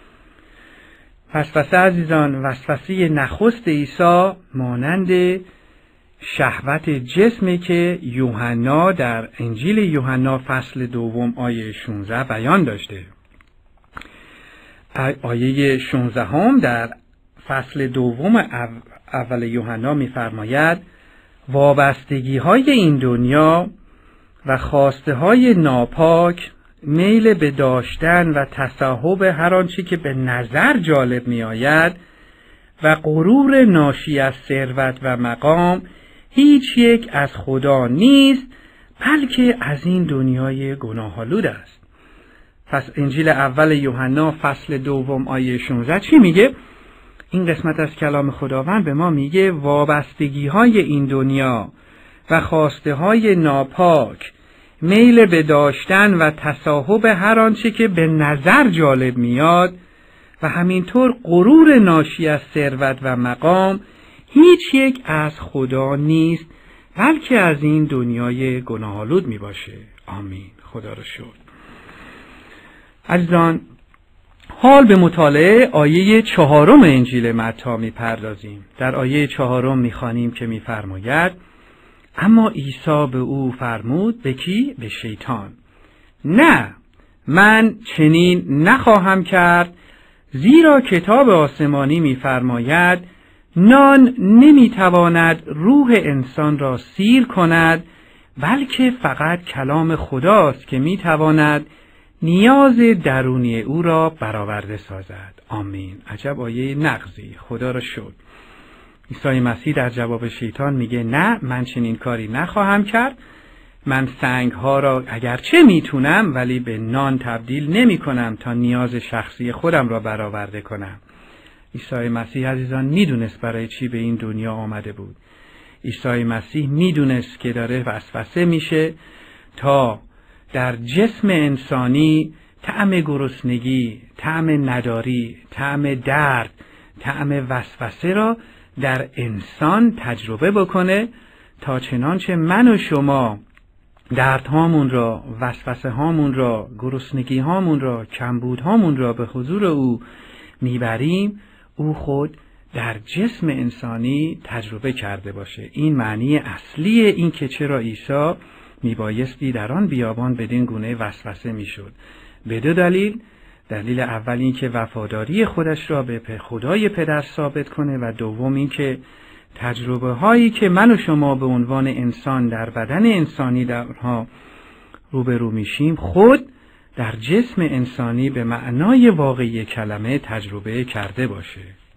وسوسه عزیزان، وسوسه نخست عیسی مانند شهوت جسمی که یوحنا در انجیل یوحنا فصل 2 آیه 16 بیان داشته. آیه 16 در فصل 2 اول یوحنا می‌فرماید وابستگی‌های این دنیا و خواسته‌های ناپاک، میل به داشتن و تصاحب هر آنچه که به نظر جالب می‌آید و غرور ناشی از ثروت و مقام هیچ یک از خدا نیست، بلکه از این دنیای گناه‌آلود است. پس انجیل اول یوحنا فصل 2 آیه 16 چی میگه؟ این قسمت از کلام خداوند به ما میگه وابستگی‌های این دنیا و خواسته‌های ناپاک، میل به داشتن و تصاحب هر آنچه که به نظر جالب میاد و همینطور غرور ناشی از ثروت و مقام هیچ یک از خدا نیست، بلکه از این دنیای گناه‌آلود می باشه. آمین. خدا را شکر. عزیزان، حال به مطالعه آیه 4 انجیل متی می پردازیم. در آیه 4 می خوانیم که می فرماید اما عیسی به او فرمود، به کی؟ به شیطان، نه، من چنین نخواهم کرد، زیرا کتاب آسمانی می فرماید نان نمی تواند روح انسان را سیر کند، بلکه فقط کلام خداست که می تواند نیاز درونی او را برآورده سازد. آمین. عجب آیه نغزی. خدا را شکر. عیسی مسیح در جواب شیطان میگه نه، من چنین کاری نخواهم کرد، من سنگ ها را اگرچه میتونم ولی به نان تبدیل نمی کنم تا نیاز شخصی خودم را برآورده کنم. عیسی مسیح عزیزان میدونست برای چی به این دنیا آمده بود. عیسی مسیح میدونست که داره وسوسه میشه تا در جسم انسانی طعم گرسنگی، طعم نداری، طعم درد، طعم وسوسه را در انسان تجربه بکنه تا چنانچه من و شما دردهامون را، وسوسه هامون را، گرسنگی هامون را، کمبود هامون را به حضور او میبریم، او خود در جسم انسانی تجربه کرده باشه. این معنی اصلی این که چرا عیسی میبایستی در آن بیابان بدین گونه وسوسه میشد. به دو دلیل. دلیل اول این که وفاداری خودش را به خدای پدر ثابت کنه و دوم این که تجربه هایی که من و شما به عنوان انسان در بدن انسانی درها روبرو میشیم خود در جسم انسانی به معنای واقعی کلمه تجربه کرده باشه.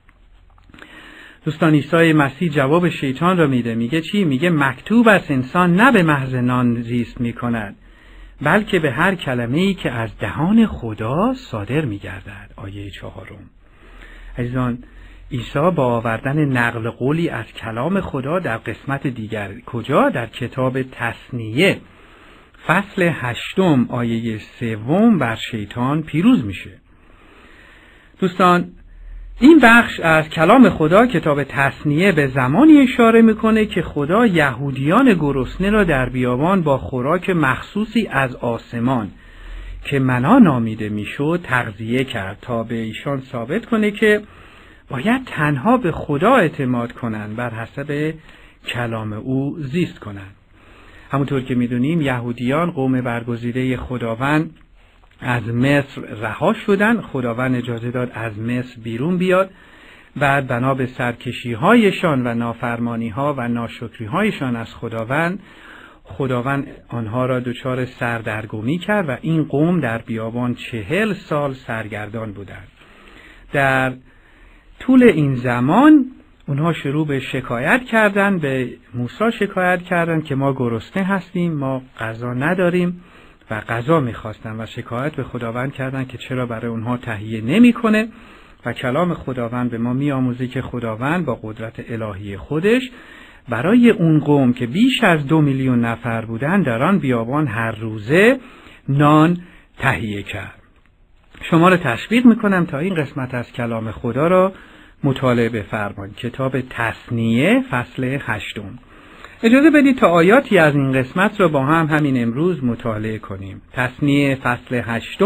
دوستان، عیسی مسیح جواب شیطان را میده. میگه چی؟ میگه مکتوب است انسان نه به محض نان زیست میکند، بلکه به هر کلمه‌ای که از دهان خدا صادر میگردد. آیه 4. عزیزان، عیسی با آوردن نقل قولی از کلام خدا در قسمت دیگر، کجا؟ در کتاب تثنیه فصل 8 آیه 3 بر شیطان پیروز میشه. دوستان، این بخش از کلام خدا کتاب تثنیه به زمانی اشاره میکنه که خدا یهودیان گرسنه را در بیابان با خوراک مخصوصی از آسمان که منا نامیده میشد تغذیه کرد تا به ایشان ثابت کنه که باید تنها به خدا اعتماد کنند، بر حسب کلام او زیست کنند. همونطور که میدونیم یهودیان قوم برگزیده خداوند از مصر رها شدن، خداوند اجازه داد از مصر بیرون بیاد، بعد بنا به سرکشی هایشان و نافرمانی ها و ناشکری هایشان از خداوند آنها را دچار سردرگمی کرد و این قوم در بیابان 40 سال سرگردان بودند. در طول این زمان اونها شروع به شکایت کردن، به موسی شکایت کردن که ما گرسنه هستیم، ما غذا نداریم و غذا میخواستن و شکایت به خداوند کردن که چرا برای اونها تهیه نمیکنه. و کلام خداوند به ما میآموزه که خداوند با قدرت الهی خودش برای اون قوم که بیش از 2 میلیون نفر بودن در آن بیابان هر روزه نان تهیه کرد. شما را تشویق میکنم تا این قسمت از کلام خدا را مطالعه بفرمایید. کتاب تثنیه فصل 8. اجازه بدید تا آیاتی از این قسمت را با هم همین امروز مطالعه کنیم. تثنیه فصل 8.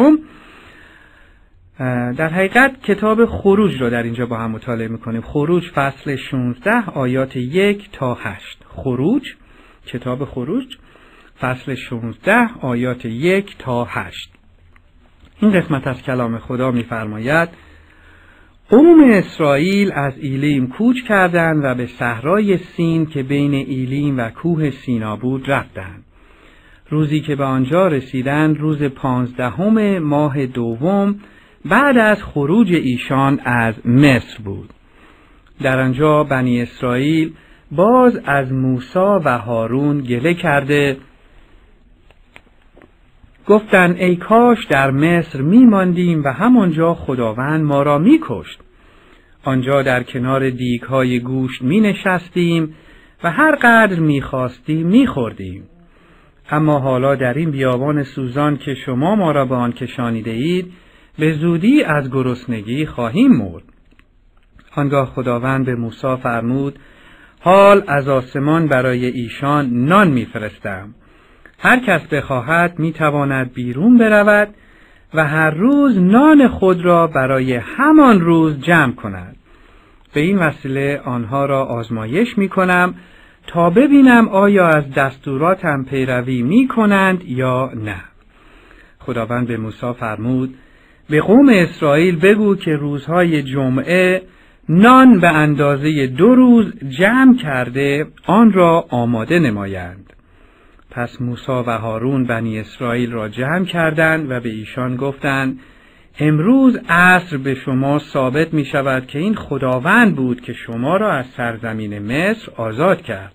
در حقیقت کتاب خروج را در اینجا با هم مطالعه میکنیم. خروج فصل 16 آیات 1 تا 8. خروج، کتاب خروج فصل 16 آیات 1 تا 8. این قسمت از کلام خدا می‌فرماید: قوم اسرائیل از ایلیم کوچ کردند و به صحرای سین که بین ایلیم و کوه سینا بود رفتند. روزی که به آنجا رسیدند روز 15 ماه دوم بعد از خروج ایشان از مصر بود. در آنجا بنی اسرائیل باز از موسی و هارون گله کرده گفتند ای کاش در مصر می‌ماندیم و همانجا خداوند ما را می‌کشت. آنجا در کنار دیگ‌های گوشت می‌نشستیم و هر قدر می‌خواستیم می‌خوردیم. اما حالا در این بیابان سوزان که شما ما را به آن کشانیده اید به زودی از گرسنگی خواهیم مرد. آنگاه خداوند به موسی فرمود: حال از آسمان برای ایشان نان می‌فرستم. هر کس بخواهد میتواند بیرون برود و هر روز نان خود را برای همان روز جمع کند. به این وسیله آنها را آزمایش میکنم تا ببینم آیا از دستوراتم پیروی میکنند یا نه. خداوند به موسی فرمود: به قوم اسرائیل بگو که روزهای جمعه نان به اندازه 2 روز جمع کرده آن را آماده نمایند. پس موسی و هارون بنی اسرائیل را جمع کردند و به ایشان گفتند: امروز عصر به شما ثابت می شود که این خداوند بود که شما را از سرزمین مصر آزاد کرد.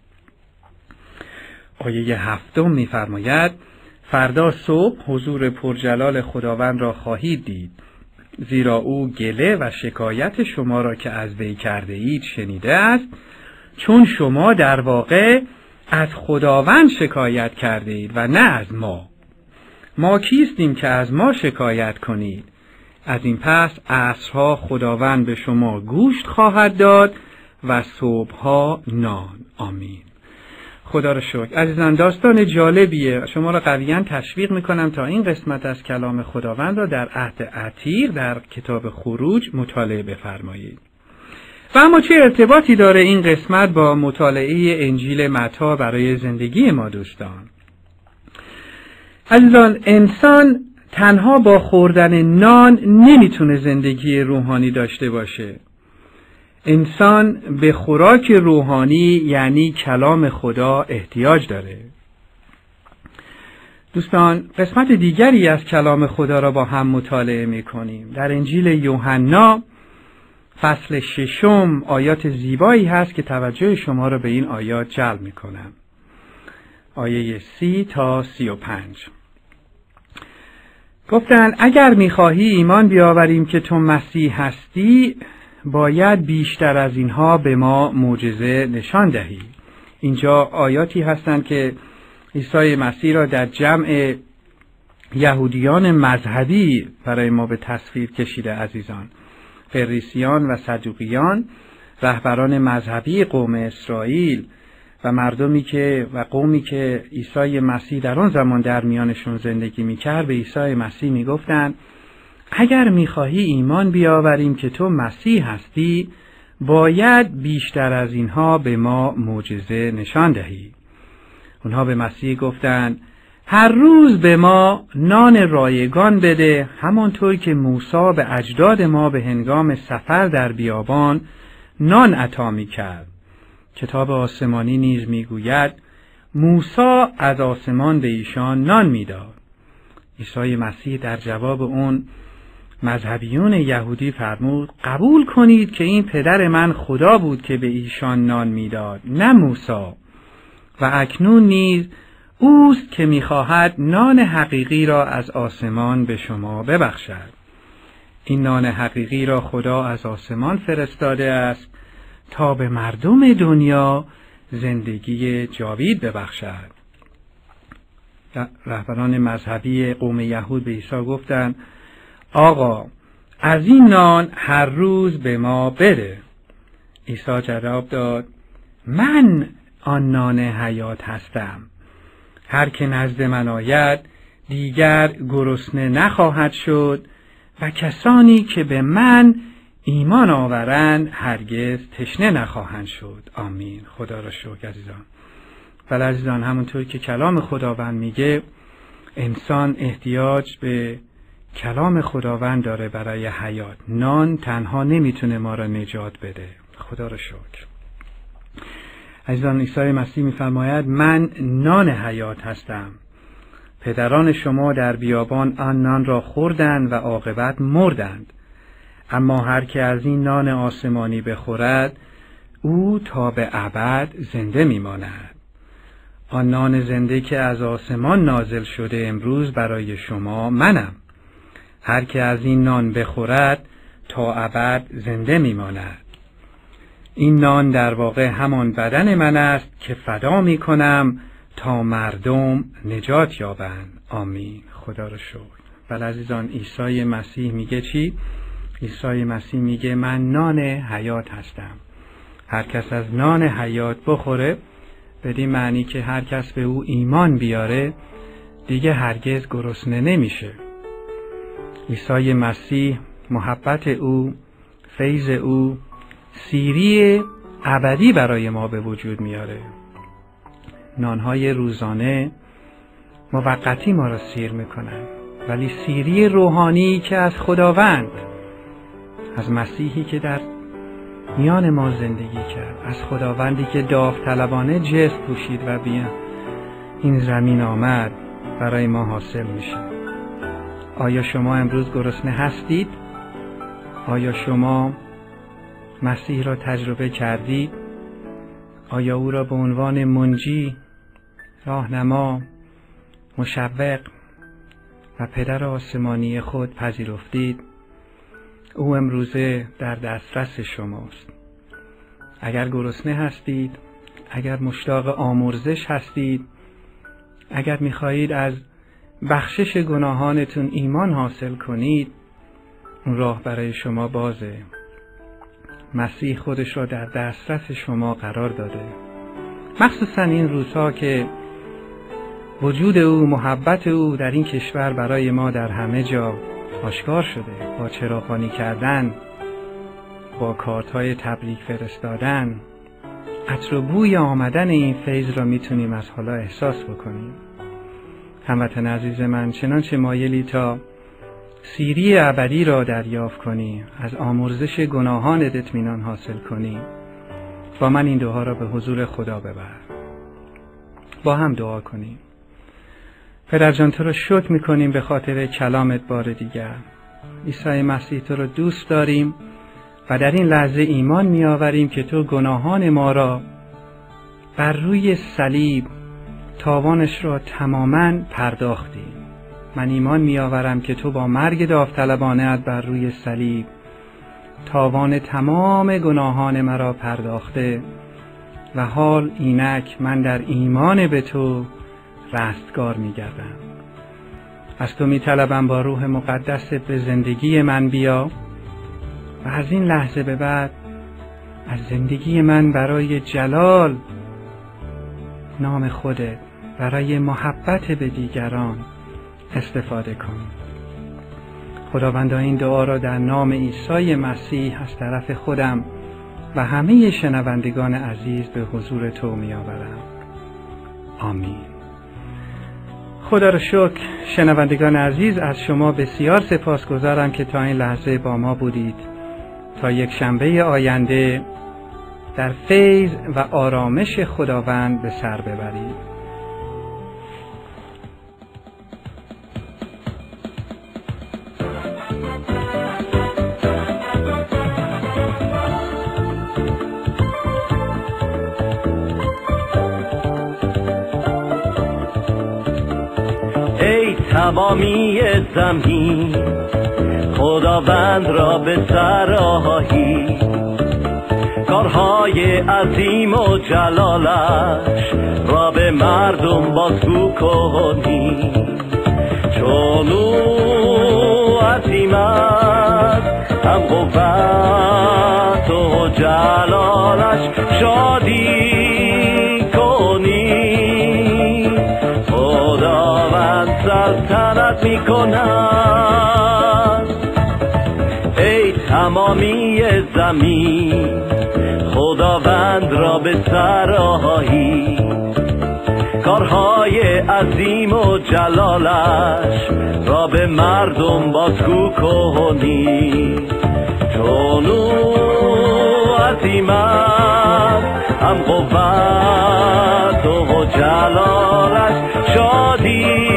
آیه 7 می فرماید: فردا صبح حضور پرجلال خداوند را خواهید دید، زیرا او گله و شکایت شما را که از وی کرده اید شنیده است، چون شما در واقع از خداوند شکایت کرده اید و نه از ما. ما کیستیم که از ما شکایت کنید؟ از این پس عصرها خداوند به شما گوشت خواهد داد و صبحها نان. آمین. خدا را شکر. عزیزان، داستان جالبیه. شما را قویاً تشویق میکنم تا این قسمت از کلام خداوند را در عهد عتیق در کتاب خروج مطالعه بفرمایید. و اما چه ارتباطی داره این قسمت با مطالعه انجیل متی برای زندگی ما دوستان؟ عزیزان، انسان تنها با خوردن نان نمیتونه زندگی روحانی داشته باشه. انسان به خوراک روحانی یعنی کلام خدا احتیاج داره. دوستان، قسمت دیگری از کلام خدا را با هم مطالعه میکنیم. در انجیل یوحنا فصل 6 آیات زیبایی هست که توجه شما را به این آیات جلب میکنم. آیه 30 تا 35. گفتند اگر میخواهی ایمان بیاوریم که تو مسیح هستی، باید بیشتر از اینها به ما معجزه نشان دهی. اینجا آیاتی هستند که عیسی مسیح را در جمع یهودیان مذهبی برای ما به تصویر کشیده. عزیزان، فریسیان و صدوقیان، رهبران مذهبی قوم اسرائیل و قومی که عیسی مسیح در آن زمان در میانشون زندگی میکرد، به عیسی مسیح میگفتند اگر میخواهی ایمان بیاوریم که تو مسیح هستی، باید بیشتر از اینها به ما معجزه نشان دهی. اونها به مسیح گفتند هر روز به ما نان رایگان بده، همانطور که موسی به اجداد ما به هنگام سفر در بیابان نان عطا می‌کرد. کتاب آسمانی نیز می‌گوید موسی از آسمان به ایشان نان می‌داد. عیسی مسیح در جواب اون مذهبیون یهودی فرمود قبول کنید که این پدر من خدا بود که به ایشان نان می‌داد، نه موسی، و اکنون نیز اوست که می‌خواهد نان حقیقی را از آسمان به شما ببخشد. این نان حقیقی را خدا از آسمان فرستاده است تا به مردم دنیا زندگی جاوید ببخشد. رهبران مذهبی قوم یهود به عیسی گفتند آقا از این نان هر روز به ما بده. عیسی جواب داد من آن نان حیات هستم. هر که نزد من آید دیگر گرسنه نخواهد شد و کسانی که به من ایمان آورند هرگز تشنه نخواهند شد. آمین. خدا را شکر عزیزان. بله عزیزان، همونطور که کلام خداوند میگه انسان احتیاج به کلام خداوند داره برای حیات. نان تنها نمیتونه ما را نجات بده. خدا را شکر. عزیزان، عیسی مسیح میفرماید من نان حیات هستم. پدران شما در بیابان آن نان را خوردند و عاقبت مردند، اما هر که از این نان آسمانی بخورد او تا به ابد زنده میماند. آن نان زنده که از آسمان نازل شده امروز برای شما منم. هر که از این نان بخورد تا ابد زنده میماند. این نان در واقع همان بدن من است که فدا میکنم تا مردم نجات یابند. آمین. خدا را شکر. بله عزیزان، عیسی مسیح میگه چی؟ عیسی مسیح میگه من نان حیات هستم. هر کس از نان حیات بخوره، بدین معنی که هر کس به او ایمان بیاره دیگه هرگز گرسنه نمیشه. عیسی مسیح، محبت او، فیض او، سیری ابدی برای ما به وجود میاره. نانهای روزانه موقتی ما را سیر میکنن، ولی سیری روحانی که از خداوند، از مسیحی که در میان ما زندگی کرد، از خداوندی که داوطلبانه جسم پوشید و بیا این زمین آمد، برای ما حاصل میشه. آیا شما امروز گرسنه هستید؟ آیا شما مسیح را تجربه کردید؟ آیا او را به عنوان منجی، راهنما، مشوق و پدر آسمانی خود پذیرفتید؟ او امروزه در دسترس شماست. اگر گرسنه هستید، اگر مشتاق آمرزش هستید، اگر می‌خواهید از بخشش گناهانتون ایمان حاصل کنید، اون راه برای شما بازه. مسیح خودش را در دسترس شما قرار داده. مخصوصا این روزها که وجود او، محبت او در این کشور برای ما در همه جا آشکار شده. با چراغانی کردن، با کارت‌های تبریک فرستادن، عطر و بوی آمدن این فیض را میتونیم از حالا احساس بکنیم. هموطن عزیز من، چنانچه مایلی تا سیری ابدی را دریافت کنی، از آمرزش گناهانت اطمینان حاصل کنی، با من این دعا را به حضور خدا ببر. با هم دعا کنیم. پدر جان، تو رو شکر میکنیم به خاطر کلامت بار دیگر. عیسی مسیح، تو رو دوست داریم و در این لحظه ایمان میآوریم که تو گناهان ما را بر روی صلیب تاوانش را تماماً پرداختی. من ایمان میآورم که تو با مرگ داوطلبانه‌ات بر روی صلیب تاوان تمام گناهان مرا پرداخته و حال اینک من در ایمان به تو رستگار می‌گردم. از تو می‌طلبم با روح مقدست به زندگی من بیا و از این لحظه به بعد از زندگی من برای جلال نام خودت، برای محبت به دیگران استفاده کن. خداوندا این دعا را در نام عیسی مسیح از طرف خودم و همه شنوندگان عزیز به حضور تو می آورم. آمین. خدا را شکر. شنوندگان عزیز، از شما بسیار سپاسگزارم که تا این لحظه با ما بودید. تا یک شنبه آینده در فیض و آرامش خداوند به سر ببرید. ای تمامی زمین خداوند را به سر آیی، کارهای عظیم و جلالش را به مردم بازگو کنی. چون او عظیم است هم قوت و جلالش شادی کنی. خداوند سلطنت می کند. ای تمامی زمین خداوند را به سر آیی، کارهای عظیم و جلالش را به مردم بازگو کنی. چون او عظیم است هم قوت و جلالش شادی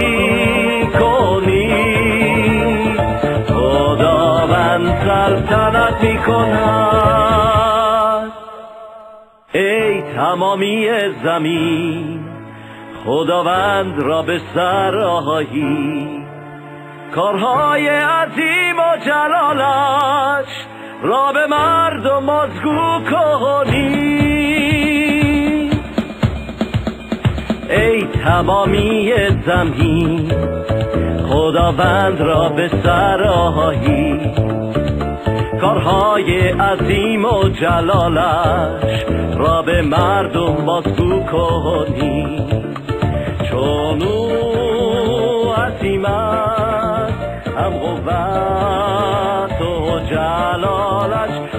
کنی. خداوند سلطنت می کند. ای تمامی زمین خداوند را به سر آیی، کارهای عظیم و جلالش را به مردم بازگو کنی. ای تمامی زمین خداوند را به سر آیی، کارهای عظیم و جلالش را به مردم بازگو کنی. چون او عظیم است هم قوت و جلالش